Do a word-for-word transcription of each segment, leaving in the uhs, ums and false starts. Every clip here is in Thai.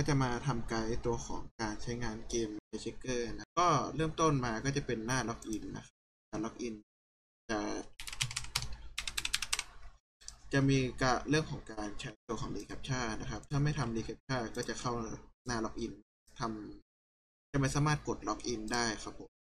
ก็จะมาทำไกด์ตัวของการใช้งานเกม Checker นะก็เริ่มต้นมาก็จะเป็นหน้าล็อกอินนะครับการล็อกอินจะจะมีการเรื่องของการใช้ตัวของ reCAPTCHA นะครับถ้าไม่ทำ reCAPTCHA ก็จะเข้าหน้าล็อกอินทำจะไม่สามารถกดล็อกอินได้ครับผม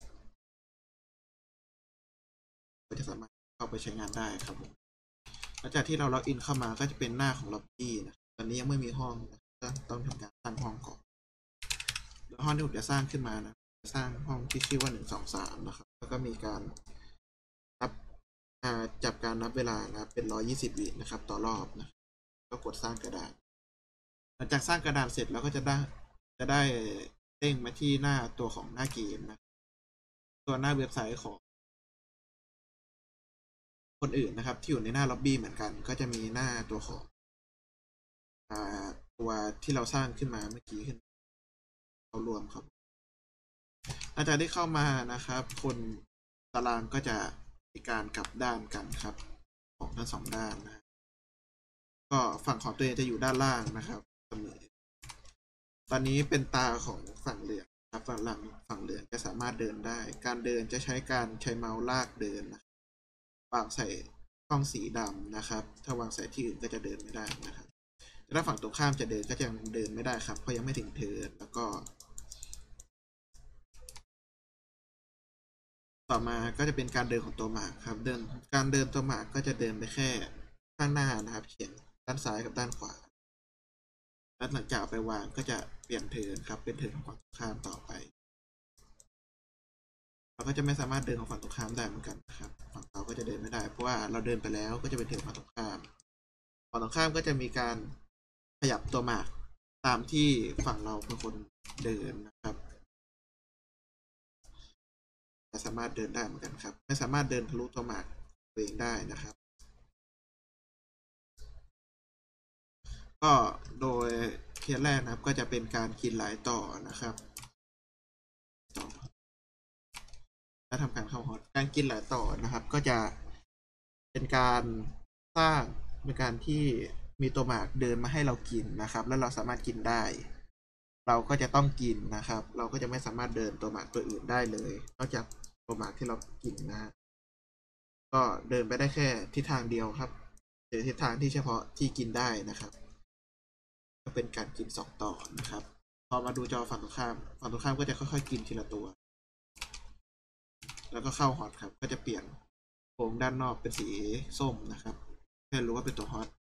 ก็จะสามารถเข้าไปใช้งานได้ครับผมหลังจากที่เราล็อกอินเข้ามาก็จะเป็นหน้าของล็อบบี้นะตอนนี้ยังไม่มีห้องนะก็ต้องทำการสร้างห้องก่อนโดยห้องที่ผมจะสร้างขึ้นมานะสร้างห้องที่ชื่อว่าหนึ่งสองสามนะครับแล้วก็มีการนับจับการนับเวลานะเป็นร้อยยี่สิบวินะครับต่อรอบนะก็กดสร้างกระดานหลังจากสร้างกระดานเสร็จเราก็จะได้จะได้เด้งมาที่หน้าตัวของหน้าเกมนะตัวหน้าเว็บไซต์ของคนอื่นนะครับที่อยู่ในหน้าล็อบบี้เหมือนกันก็จะมีหน้าตัวของตัวที่เราสร้างขึ้นมาเมื่อกี้ขึ้นเรารวมครับหลังจากที่เข้ามานะครับคนตารางก็จะมีการกลับด้านกันครับของทั้งสองด้านนะก็ฝั่งของตัวเองจะอยู่ด้านล่างนะครับเสมอตอนนี้เป็นตาของฝั่งเหลืองครับฝั่งหลังฝั่งเหลืองจะสามารถเดินได้การเดินจะใช้การใช้เมาส์ลากเดินนะวางใส่ช่องสีดำนะครับถ้าวางใส่ที่อื่นก็จะเดินไม่ได้นะครับถ้าฝั่งตรงข้ามจะเดินก็ยังเดินไม่ได้ครับเพราะยังไม่ถึงเทิร์นแล้วก็ต่อมาก็จะเป็นการเดินของตัวหมากครับเดินการเดินตัวหมากก็จะเดินไปแค่ข้างหน้านะครับเขียนด้านซ้ายกับด้านขวาแล้วหลังจากไปวางก็จะเปลี่ยนเทิร์นครับเป็นเทิร์นของฝั่งตรงข้ามต่อไปเราก็จะไม่สามารถเดินของฝั่งตรงข้ามได้เหมือนกันนะครับฝั่งเราก็จะเดินไม่ได้เพราะว่าเราเดินไปแล้วก็จะเป็นเทิร์นฝั่งตรงข้ามฝั่งตรงข้ามก็จะมีการขยับตัวหมากตามที่ฝั่งเราเป็นคนเดินนะครับสามารถเดินได้เหมือนกันครับไม่สามารถเดินทะลุตัวหมากตัวเองได้นะครับก็โดยเคสแรกนะครับก็จะเป็นการกินหลายต่อนะครับและทำการเข้าฮอตการกินหลายต่อนะครับก็จะเป็นการสร้างเป็นการที่มีตัวหมากเดินมาให้เรากินนะครับแล้วเราสามารถกินได้เราก็จะต้องกินนะครับเราก็จะไม่สามารถเดินตัวหมากตัวอื่นได้เลยนอกจากตัวหมากที่เรากินนะก็เดินไปได้แค่ทิศทางเดียวครับหรือทิศทางที่เฉพาะที่กินได้นะครับก็เป็นการกินสองต่อนะครับพอมาดูจอฝั่งตรงข้ามฝั่งตรงข้ามก็จะค่อยๆกินทีละตัวแล้วก็เข้าฮอตครับก็จะเปลี่ยนโครงด้านนอกเป็นสีส้มนะครับให้รู้ว่าเป็นตัวฮอต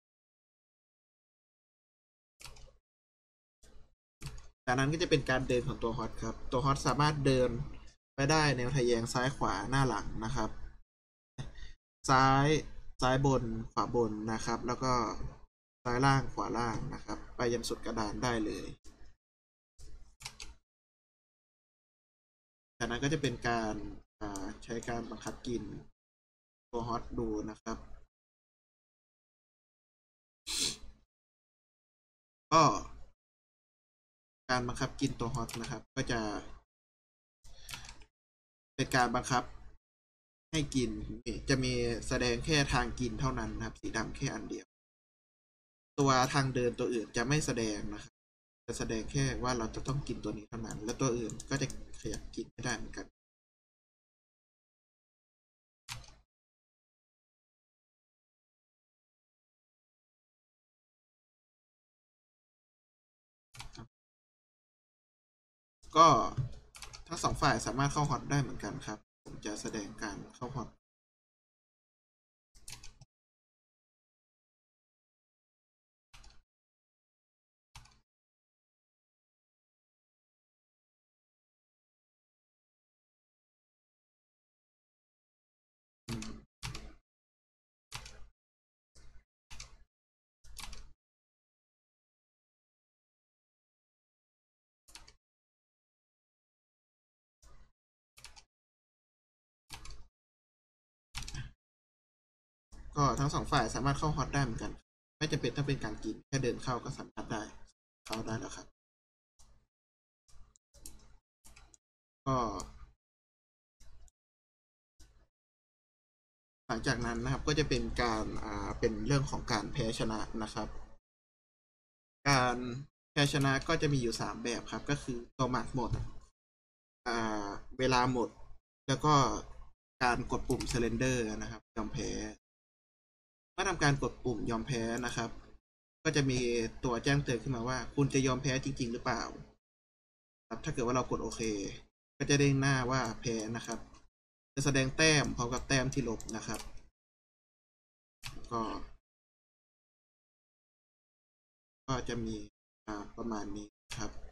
จากนั้นก็จะเป็นการเดินของตัวฮอตครับตัวฮอตสามารถเดินไปได้แนวทะแยงซ้ายขวาหน้าหลังนะครับซ้ายซ้ายบนขวาบนนะครับแล้วก็ซ้ายล่างขวาล่างนะครับไปยันสุดกระดานได้เลยจากนั้นก็จะเป็นการใช้การบังคับกินตัวฮอตดูนะครับก็การบังคับกินตัวฮอตนะครับก็จะเป็นการบังคับให้กินจะมีแสดงแค่ทางกินเท่านั้นนะครับสีดำแค่อันเดียวตัวทางเดินตัวอื่นจะไม่แสดงนะครับจะแสดงแค่ว่าเราจะต้องกินตัวนี้เท่านั้นและตัวอื่นก็จะขยับกินไม่ได้เหมือนกันก็ทั้งสองฝ่ายสามารถเข้าฮอตได้เหมือนกันครับผมจะแสดงการเข้าฮอตก็ทั้งสองฝ่ายสามารถเข้าฮอตได้เหมือนกันไม่จำเป็นต้องเป็นการกินแค่เดินเข้าก็สามารถได้เข้าได้แล้วครับก็หลังจากนั้นนะครับก็จะเป็นการอ่าเป็นเรื่องของการแพ้ชนะนะครับการแพ้ชนะก็จะมีอยู่สามแบบครับก็คือตัวหมัดหมดอ่าเวลาหมดแล้วก็การกดปุ่ม surrender นะครับยอมแพ้เมื่อทำการกดปุ่มยอมแพ้นะครับก็จะมีตัวแจ้งเตือนขึ้นมาว่าคุณจะยอมแพ้จริงๆหรือเปล่าครับถ้าเกิดว่าเรากดโอเคก็จะเด้งหน้าว่าแพ้นะครับจะแสดงแต้มพร้อมกับแต้มที่ลบนะครับก็ก็จะมีประมาณนี้ครับ